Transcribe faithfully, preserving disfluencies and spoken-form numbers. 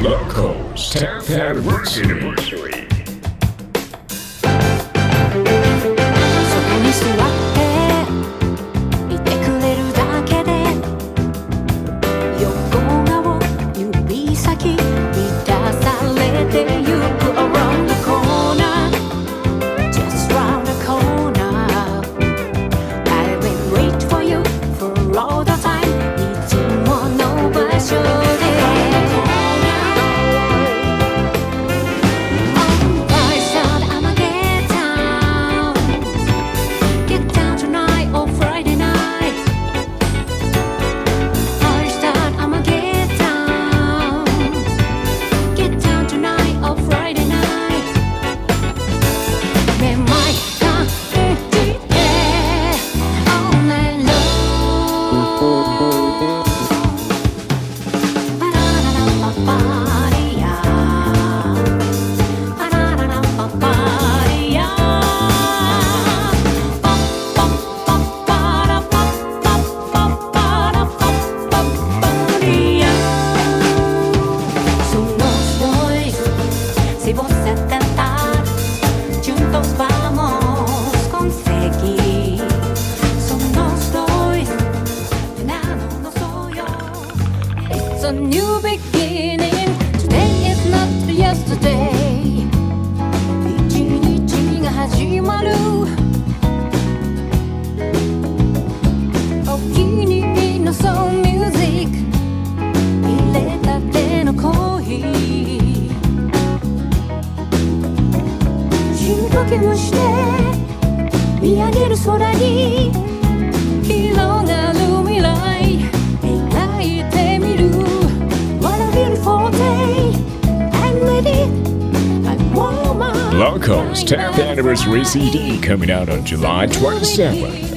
BLOCO's tenth anniversary. そこに座っていてくれるだけで横顔指先満たされてゆく Around the corner Just round the corner I've been waiting for you for all the time いつもの場所でSi vos a tentar, juntos vamos conseguir. Somos dos, nada no soy yo. It's a new beginning. Today is not yesterday. 一日が始まる。お気に入りのソウルミュージック。入れたてのコーヒー。かけまして見上げる空に広がる未来描いてみる What a beautiful day I'm ready I'm warm up BLOCO's tenth anniversary C D coming out on July twenty-seventh.